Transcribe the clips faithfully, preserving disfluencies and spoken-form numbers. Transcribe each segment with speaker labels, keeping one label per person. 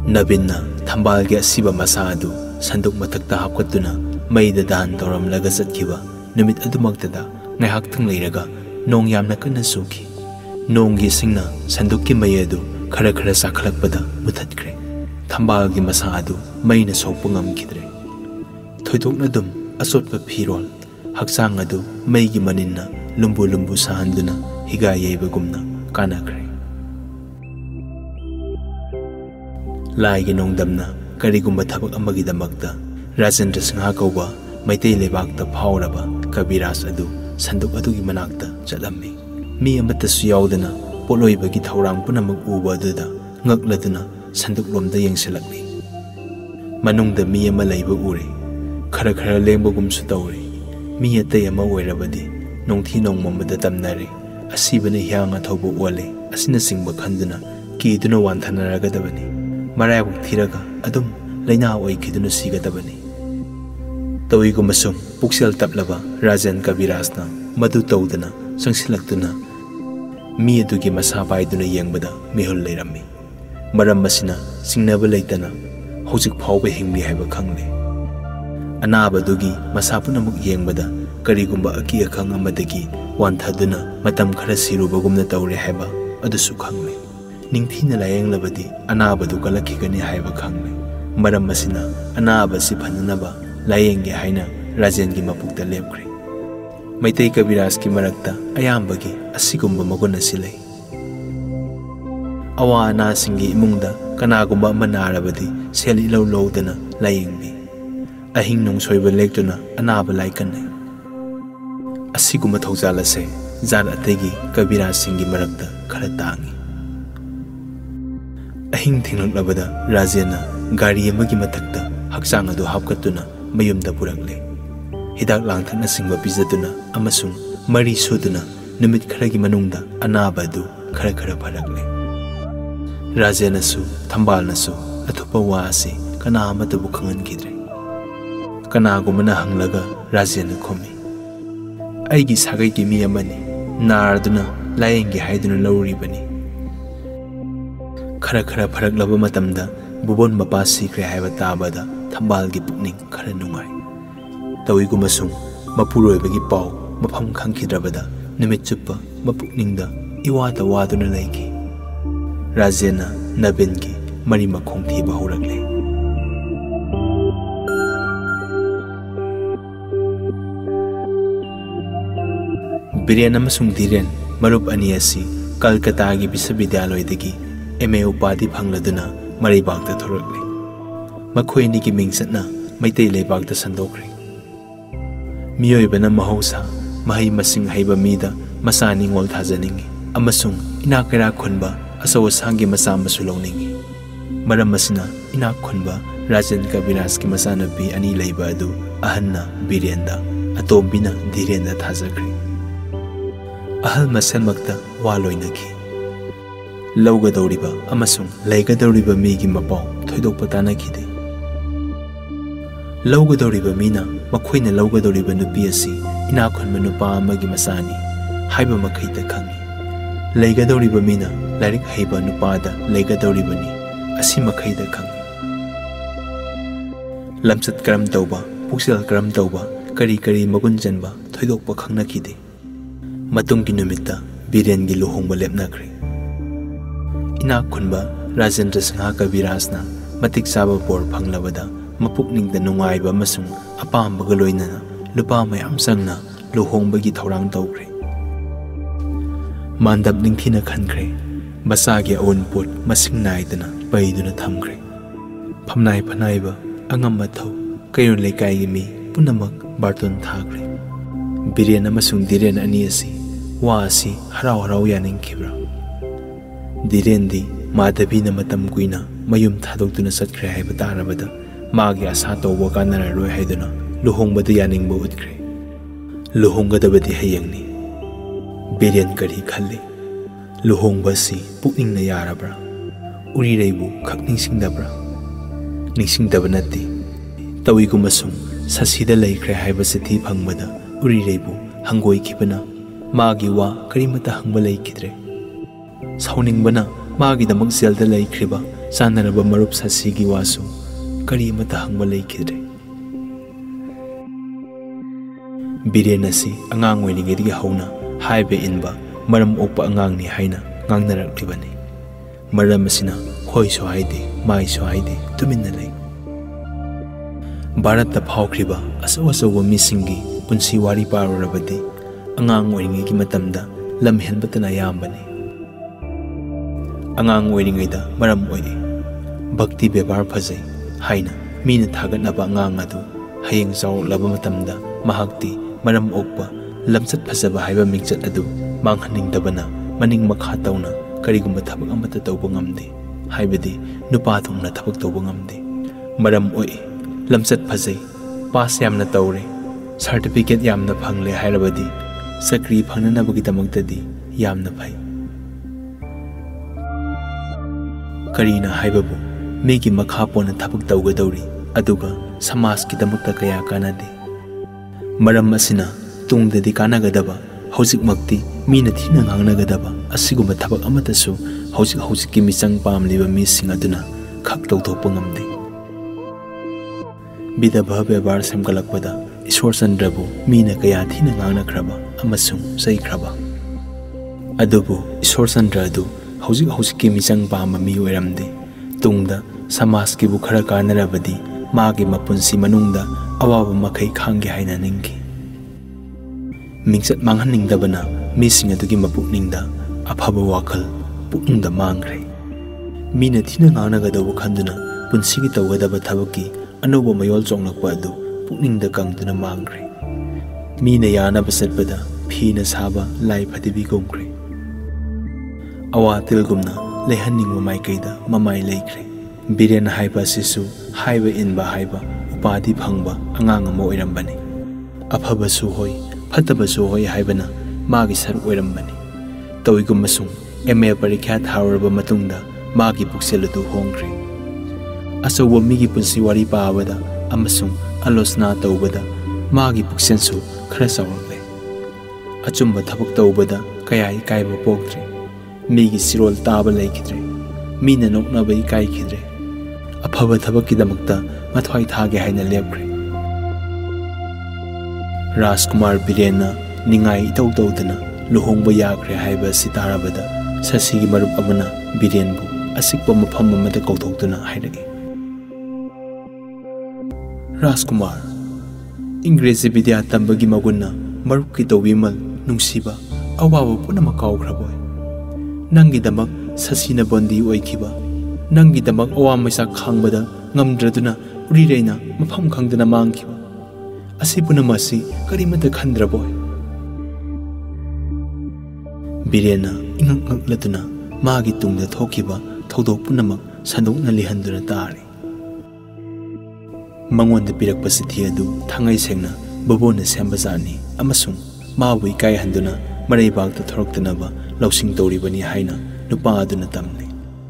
Speaker 1: Nabinna Tambalgi asiba masa adu sanduk matakta hapkatuna maida dan tauramlaga chatkiba numit adumaktada ngaihakthang leiraga nong yamna kanna suki nonggi singna sandukki mai adu khara khara sakhalakpada muthatkre Tambalgi masa adu maina sokpa ngamkidre thoidokna dum asotpa phirol haksang adu maigi maninna lumbu lumbu sahanduna higa yeibagumna kanakre Laigi nongdamna karigumba thabak amagidamakta Rajendra Singha kauba maitei lebakta phauraba Kabiras adu sanduk adugi manakta chatlammi mi amatasu yaudana poloibagi thorang punamak uba aduda ngakladuna sanduk lomda yengsilakli manungda mi ama leiba ure khara khara lengbagumsu tawre mi atei ama oirabadi nongthi nongmamada tamnare asibana hyanga thobu wale asina singba khanduna kiduna wanthanaragadabani Marayabuk thiraga adum laina oikiduna sigadabani Tawigumasum puksel taplaba Rajan Kabirasna madu tawdana sangsilaktuna mi adugi masa paiduna yengbada mihul leirami maram masina singnaba leitana hojik phawba hingli haiba khangle anaba dugi masa punamuk yengbada karigumba aki akhang amadagi wanthaduna matam khara sirubagumna tawre haiba adusu khangle Ningthina layang labadi anabadu kalakigani haiba khangle maram masina anaba si phananaba layengge haina Rajengi mapukta lepkre Maitei Kabiras ki marakta ayambagi asigumba maguna silai awa ana singi imungda kanagumba manarabadi seli law lawdana layengbi ahing nong soiba lektuna anaba laikanne asigumba thawjalase jar ategi Kabiras singi marakta khara tangi Ahing thinglabada Rajena gari amagi matakta haksang adu hapkatuna mayumda purakle hidak langthakna singba pizaduna amasung mari suduna numit kharagi manungda anaba adu khara khara pharakle Rajena su Thambalna su athupa wa ase kana amata bu khangan kidre kana gumana hanglaga Rajena khomi aigi sagai ki mi amani narduna layengge haiduna lawribani Khara khara pharak laba matamda bubon mapa sikre haiba tabada Thambalgi pukning khara nungai Tawigumasung mapuroibagi pau mafam khangkidrabada numit chuppa mapukningda iwata waduna laiki Rajena Nabingi mari makhong thiba horakle Biren amasung Dhiren marup ani asi Kolkata gi Biswavidyaloydagi M A upadi phangladuna maribakta thorakle makhoini ki mingsatna maitei leibakta sandokre miyoibana mahausa mahai masing haiba mida masani ngol thajaningi amasung inakara khunba asaw sangi masa masulongningi maram masina inak khunba Rajan Kabiras ki masanabi ani leiba adu ahanna Birenda atombina Dhirenda thajakre ahal masanmakta waloinaki Laugadoriba amasung laigadoriba migi mapau thoidokpa tanakide Laugadoriba mina makhoina laugadoriba nupi asi inakhonma nupa amagi masani haiba makhaita khangi laigadoriba mina larik haiba nupada laigadoribani asi makhaida khangi lamsat karam tauba puksel karam tauba kari kari magun janba thoidokpa khangnakide matungi numitta Birengi luhongba lepnakre Inak khunba Rajendra Singha Kabirasna matik saba bor phanglabada mapukningda nungaiba masung apambaga loinana lupa mayam sangna luhongbagi thorang tawkre mandap ningthina khankre basagi aunput masing naidana paiduna thamkre phamnai phanaiba angam mathau kayon lekai gi mi punamak barton thakre Biren amasung Dhiren ani asi wa asi harau harau yaning khibra Dhirendi Madhabi na matam kuina mayum thadokduna satkre haiba tarabada magi asa tawba kanararoi haiduna luhongbada yaningba utkre luhonggadabadi hayangni Biren kari khalle luhongba si pukningna yarabra urireibu khak ningsingdabra ningsingdaba natti tawigumasung sasida laikre haiba sithi phangmada urireibu hangoi khibana magi wa karimata hangba laikidre Sauning bana magi damak zelda laikriba चानरबा मरुप सासीगी Vasu करी अमता हंगबा लेखिद्रे villain असी अंगांग ओइरिंगेदगी हौना highway इनबा मरम ओकपा अंगांगनी हाइना ngangnaraqlibani maram asina hoi so haide mai so haide tuminna lei Bharat ta phawkhriba asaw asaw misingi punsi wari parurabadi angang oiringi ki matamda lam henbatana yambani angang oiringi da maram oi bhakti bebar phajai haina mina thagatnaba angang adu hayeng chaw laba matamda mahakti maram okpa lamchat phajaba haiba mingchat adu manghaningdabana maning makha tawna karigumba thabak amata tawba ngamde haibadi nupa thongna thabak tawba ngamde maram oi lamchat phajai pass yamna tawre certificate yamna phangle hairabadi sakri phangnabagi tamaktadi yamna phai karina haibabu megi makha pona thabak tawga dawri aduga samas ki damakta kaya kanade maram asina tungdadi kanagadaba hojik makti mina thina ngangnagadaba asiguma thabak amatasu hojik hojik ki michang pamliba mi sing aduna khak tawthokpa ngamde bidabha bebar samgalakpada Ishwar Chandrabu mina kaya thina ngangnakraba amasung saikraba adubu Ishwar Chandra adu hojik hojik ki michang pamba mi oiramde tungda samas ki bu khara kanarabadi magi mapunsi manungda awaba makai khangi haina ningki mingchat manghaningdabana mising adugi mapukningda afaba wakhal pukningda mangre mina thina nganagadaba khanduna punsigi tawgadaba thabaki anoba mayol chonglakpa adu pukningda kangduna mangre mina yanaba satpada phina saba lai phadibi gomkre awatil gumna lehaningwa maikaida mamai leikre biren haiba sisu haiba inba haiba upadi phangba angang ama oirambani afaba su hoi फतबसु होय हाइबना मागी sir ओइरमबनी तोइगुम मसुं MA परीक्षा थारबा मतुंगदा मागी पुक्सेलदु होंग्रे असौब मिगी पुंसी वारी पाबदा अमसुं आलोचना तौबदा मागी पुक्सेनसु खरा चावरले अचुंब थबक तौबदा कया इकायबा पोक्त्रे मिगी सिरोल ताबा लेखिद्रे Meena नोकनाबा इकायखिद्रे अफबा थबकि दमकता मथवाई थागे हाइना लेपख्रे Rajkumar Birena ningai tau tau dana luhongba yakre haiba sitarabada sasigi marup amana Birenbu asikpa mafam amada kauthokduna hairage Rajkumar Ingrezi bidya tambagi magunna marup ki tawbimal nungsiba awaba punama kaukhraboy nangi damak sasina bondi oikiba nangi damak awamaisa khangbada ngamdraduna urireina mafam khangdana mangkiba Asi punamasi karimata khandraboy Birena ingak ngaklatuna magi tungda thokiba thodok punamak sandokna lihanduna tari Mangonda pirakpa sithi adu thangai sengna babona sembazani amasung mabu ikai handuna maraibakta thoroktanaba lausing tawribani haina nupa aduna tamni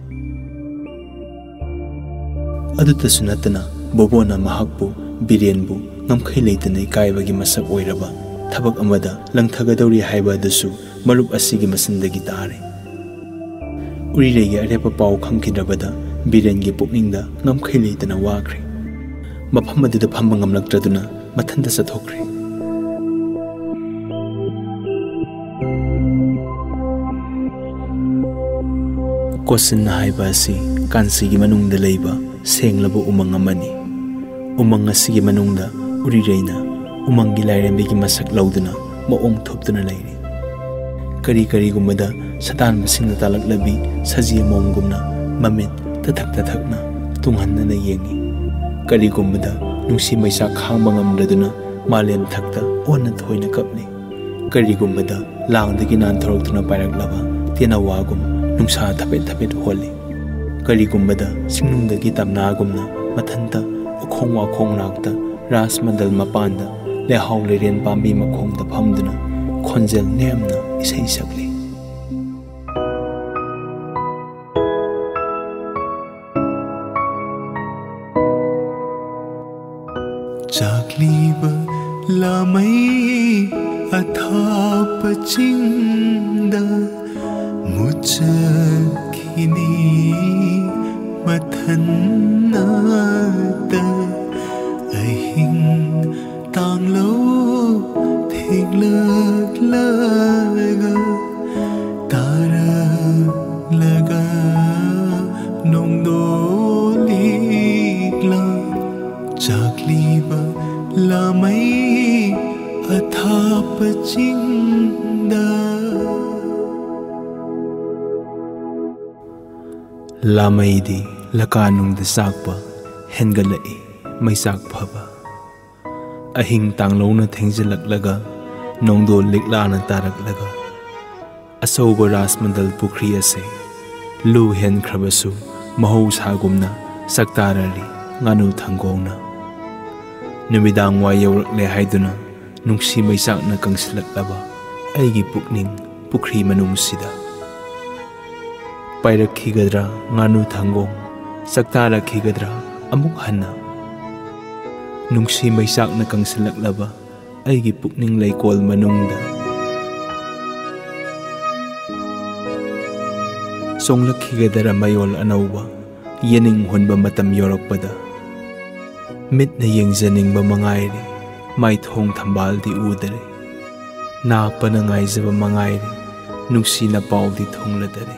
Speaker 1: Aduta sunatana babona mahakbu Birenbu ngamkhai leitana ikaibagi masak oiraba thabak amada langthagadawri haiba dasu marup asigi masindagi tare uriregi arepa paw khangkidrabada Birengi pukningda ngamkhai leitana wakre mafam adida phamba ngamlaktraduna mathanda sathokre Kosin haiba si kansigi manungda leiba senglaba umang amani umang asigi manungda urireina umangi lairembigi masak lauduna maong thoptuna lairi kari kari gumada satan masingna talaklabi saji momgumna mamit tathak tathakna tunghanna na yengi kari gumada nungsi maisa khangba ngamraduna malem thakta onna thoina kapni kari gumada langdagi nan thoroktuna pairaklaba tena wagum nungsa thapet thapet holi kari gumada singnungdagi tamnagumna mathanta khong wa khong nakta ras mandal mapanda le haule ren pambi makhong da phamduna khonjel nemna isai sakli
Speaker 2: Jakliba lamai athap chingda muchakini khannata ahing tanglo thiglag laga tara laga nongdo ligla chakliba lamai athap chingda
Speaker 1: Lamaidi lakanung da sakpa hengalai may sakphaba ahing tanglo na thengjilaklaga nongdo likla na taraklaga asauba rasmandal pukri ase lu hen khrabasu mahosagumna saktarari nganu thangongna numidang wa yaurakle haiduna nungsi maisakna kangsilaklaba aigi pukning pukri manungsida Pairakhigadra nganu thangong saktarakhigadra amuk hanna nungsi maisakna kangsilaklaba aigi pukning leikol manungda songlakhigadra mayol anauba yening hunba matam yorakpada mitna yengjaningba mangairi maithong thambaldi udare nakpana ngaijaba mangairi nungsina paudi thongladare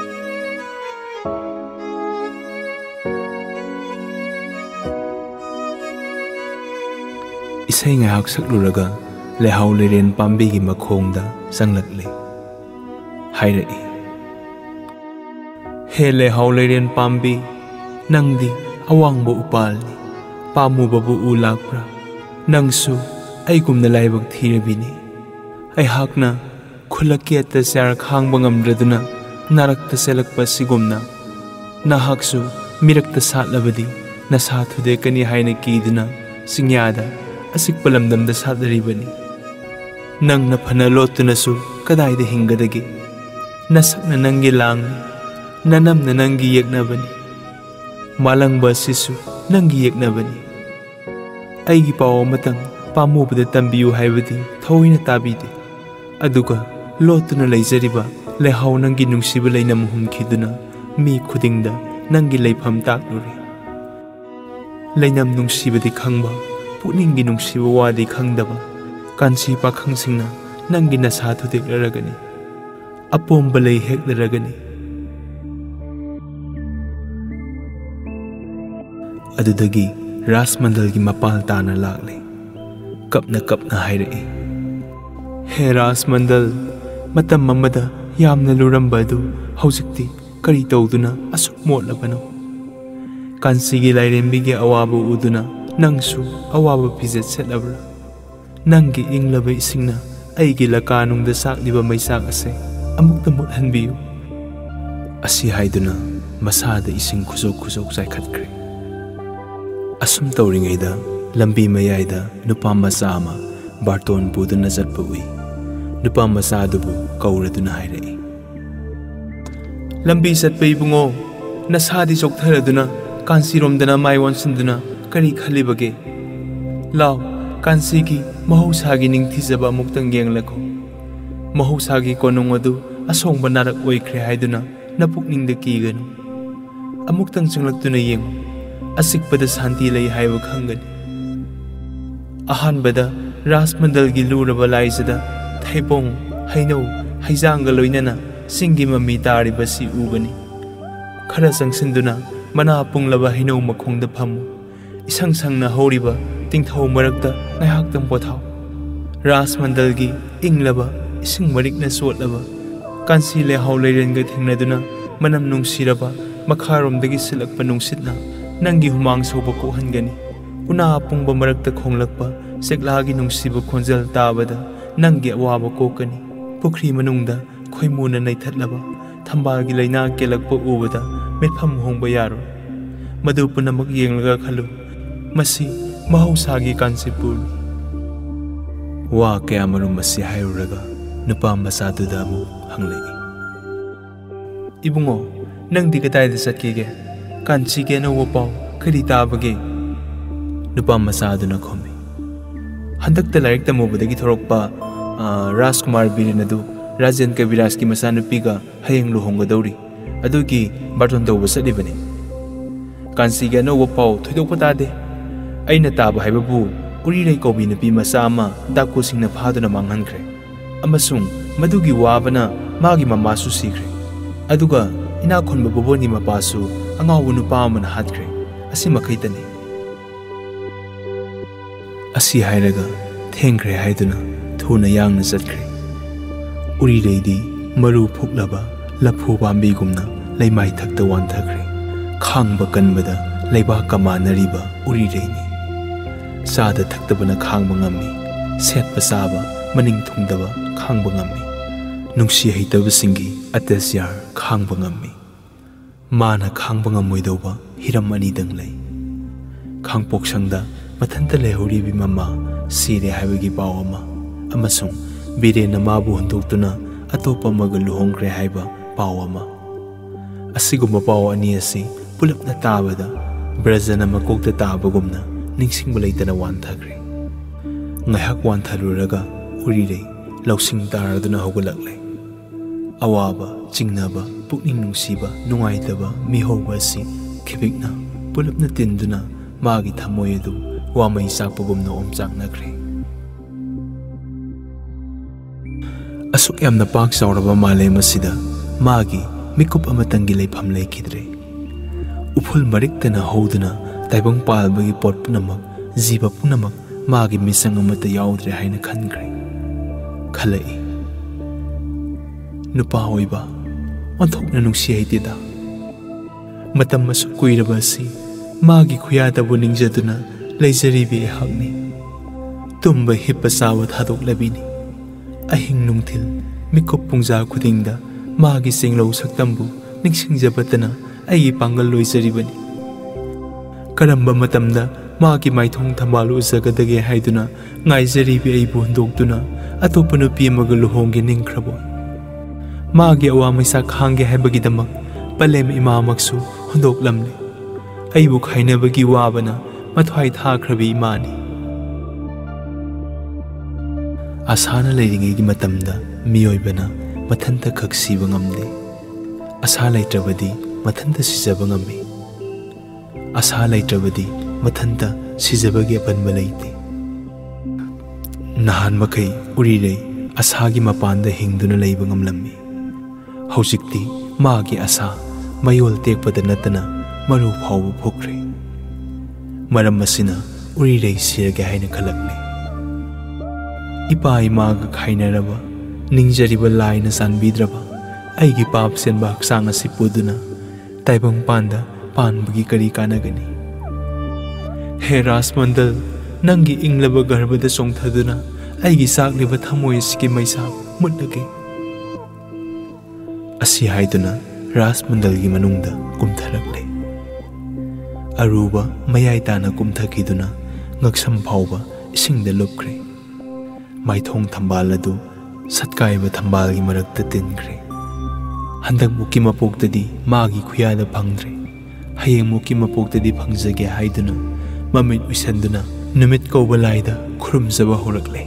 Speaker 1: Isay ngahak sakluraga lehaw liren pambigi makhongda sanglakli hairai He lehaw liren pambi nangdi awangbo upalni pamubabu ulakpra nangsu aigumna laibag thirabini aihakna khulakiata sar khangba ngamdraduna narakta selakpa sigumna nahaksu mirakta satlabadi nasa thude kani haina kiduna singyada asik palamdamda sadaribani nang na phana lotunasu kadaida hingadagi nasakna nangi lang nanamna nangi yeknabani malangba sisu nangi yeknabani aigi paw matang pamubada tambiyu haibadi thoina tabide aduga lotuna leijariba lehaw nangi nungsiba leinam humkhiduna mi khudingda nangi leifam takluri leinam nungsibadi khangba Puningi nungsiba wadi khangdaba kansi pakhangsingna nangi nasa thudiklaragani apomba lei heklaragani adudagi rasmandalgi mapal tana lakle kapna kapna hairai he rasmandal matam mamada yamna luramba adu haujikti kari tawduna asuk motlabano kansigi lairembigi awabu uduna Nangsu awaba pizet setlabra Nangi inglaba isingna aigi lakanungda sakliba maisak ase amukta muthanbiyu Asi haiduna masada ising kusok kusok saikhatkre Asum tawringaida lambi mayayda nupa masa ama barton puduna zatpa ui nupa masa adubu kauraduna hairai Lambi satpa ibungo nasadi soktharaduna kansiromdana maiwansinduna Kari khalibage Lao kansigi mahosagi ningthijaba muktang yenglako mahosagi konong adu asongba narak oikre haiduna napukningda kiganu amuktang changlaktuna yeng asikpada santi lei haiba khangani ahanbada rasmandalgi luraba laizada thaibong hainau haijanga loinana singi mami tariba si ubani khara sangsinduna mana punglaba hainau makhongda phamu Isang sang na horiba tingthaw marakta ngayhaktang pothaw Rasmandalgi inglaba ising marik na sotlaba kansi lehaw leirenga thingnaduna manam nungsiraba makharomdagi silakpa nungsitna nangi humang soba kohangani una apungba marakta khonglakpa seklagi nungsiba khonjal tabada nangi awaba kokani pukri manungda khoimuna naithatlaba thambalgi laina kelakpa ubada metham hongba yaro madu punamak yenglaga khalu Masi mahosagi kansipur Wa kaya marum masi hayuraga nupa masaduda mu hanglai Ibungo nang di katayda satkige kansi ke na wapaw kari tabage nupa masaduna khomi Handak talarik tamo badagi thorokpa Rajkumar birinadu Rajan Kaviraj ki masanu piga hayeng luhonga dauri adugi barton tawba sadibani Kansiga no pau thoidokpa tade. Aina taba haibabu Urirei kobi nupi macha ama daku singna phaduna manghankre. Amasung madugi wabana magi mamasu sikre. Aduga ina khonba boboni mapasu angawu nupa amana hatkre. Asi makaitani. Asi hairaga thengkre haiduna thuna yangna chatkre. Urirei di maru phuklaba laphu pambi gumna leimai thakta wanthakre. Khangba kanbada leiba kamanariba urirei ni. Sada thaktabana khangba ngami, setpa saba maning thungdaba khangba ngami, nungsi haitaba singi atasyar khangba ngami. Mana khangba ngamoidauba hiram anidang lay. Khangpoksangda mathanta lehuribi mama sire haibagi paw ama, amasung birena mabu hundoktuna atopa maga luhongkre haiba paw ama. Asigumba paw ani asi pulapna tabada brajana makokta tabagumna ningsing balaitana wanthakre. Ngayhak wanthaluraga urirei lausing taraduna hogalaklay. Awaba, chingnaba, pukning nungsiba, nungaitaba, mihoba si khibikna pulapna tinduna magi thamoy adu wamay sakpagumna omchaknakre. Asuk yamna pak sauraba malem asida magi mikup amatangi leifam leikidre. Uphul mariktana hoduna taibang palbagi pot punamak jiba punamak magi misang amata yaudre haina khankre. Khalai nupa hoiba onthokna nungsi haitida. Matam masuk kuiraba si magi khuyadabu ningjaduna leijaribi hakni. Tumba hippa sawa thadok labini. Ahing nungthil mikup pungja khudingda magi singlo saktambu ningsingjabatana ai pangal loijaribani. Karamba matamda magi maithong thambalu zagadage haiduna ngaijaribi aibu hundoktuna atopa nupi amaga luhongge ningkrabo. Magi awamaisa khangge haibagidamak palem imamaksu hundoklamle. Aibu khainabagi wabana mathwai thakhrabi imani. Asana leiringegi matamda miyoibana mathanta khak siba ngamde. Asa laitrabadi mathanta sijaba ngami. Asa laitrabadi mathanta sijabagi apanba leite. Nahan makai urirei asagi mapanda hingduna leiba ngamlammi. Haujikti magi asa mayol tekpada natana maru phawba phokre. Maram masina urirei sirage haina khalakle. Ipa imaga khainaraba ningjariba laina sanbidraba aigi pap senba haksang asi puduna taibang panda panbagi kari kanagani. He Rasmandal nangi inglaba garbada songthaduna aigi sakliba thamoy siki maisa mutlage. Asi haiduna Rasmandalgi manungda kumtharakle. Aruba mayai tana kumthakiduna ngaksam phawba isingda lupkre. Maithong thambaladu satkaiba thambalgi marakta tinkre. Handak muki mapoktadi magi khuyada phangdre. Hayeng muki mapoktadi phangjage haiduna mamit usanduna numit kauba laida khurumjaba horakle.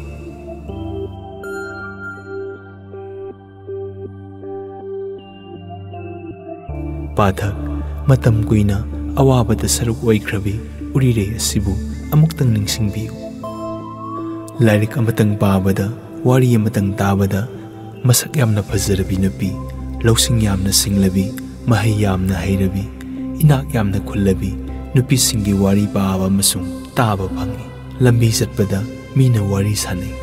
Speaker 1: Pathak matam kuina awabada saruk oikrabi urirei asibu amuktang ningsingbiyu. Lairik amatang pabada wari amatang tabada masak yamna phajarabi nupi lausing yamna singlabi mahai yamna hairabi inak yamna khullabi nupi singi wari paaba masung taba phangi. Lambi chatpada mina wari sanai.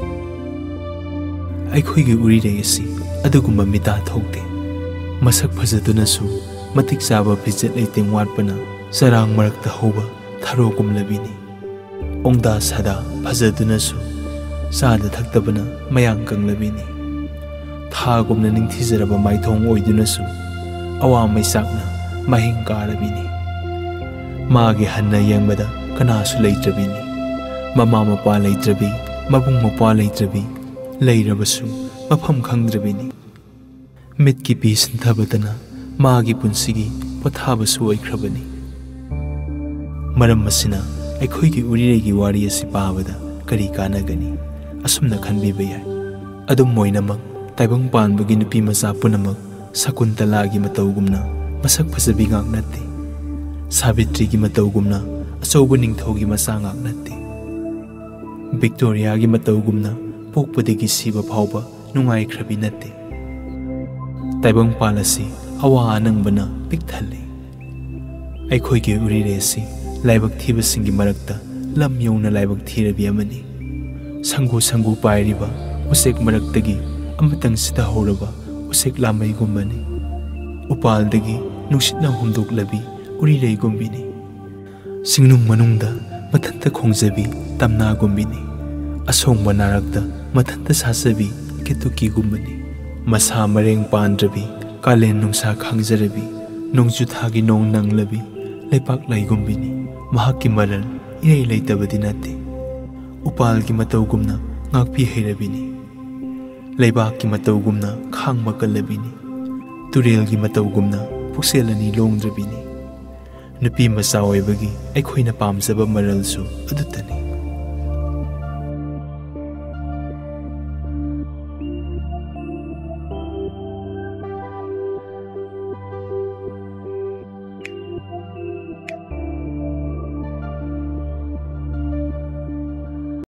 Speaker 1: Aikhoigi urirei asi adugumba mita thokte. Masak phajadunasu matik chaba phijat leiteng watpana sarang marakta hoba tharogum labini. Ongda sada phajadunasu sada thaktabana mayang kanglabini. Thagumna ningthijaraba maithong oidunasu awa maisakna mahing karabini. Magi hanna yengbada kanasu leitrabini. Mama mapa leitrabi mabung mapa leitrabi leirabasu mafam khangdrabini. Mitki pi sinthabadana magi punsigi pothabasu oikrabani. Maram masina aikhoigi uriregi wari asi pabada kari kanagani asumna khanbiba yai. Adum moinamak taibang panbagi nupi macha punamak sakuntalagi matawgumna masak phajabi ngak natte. Savitrigi matawgumna achauba ningthaugi masa ngak natte. Victoria gi matawgumna pokpadagi siba phauba nungai khrabi natte. Taibang palasi awa anangbana pikthalle. Aikhoi gi uriresi laibak thiba singi marakta lam yona laibak thirabi amani. Sangu sangu pairiba usek maraktagi amatang sita horaba usek lamai gumbani. Upaldagi nushitna humdoklabi urirei gumbini. Singnung manungda mathanta khongjabi tamna gumbini. Asongba narakta mathanta sasabi ketuki gumbani. Masa mareng pandrabi kalen nungsa khangjarabi nongju thagi nong nanglabi leipak lai gumbini. Mahakki maral irei leitabadi nate. Upalgi matawgumna ngakpi heirabini. Leibakki matawgumna khangma kalabini. Turelgi matawgumna pukselani longdrabini. Nupi masa oibagi aikhoina pamjaba maralsu adutani.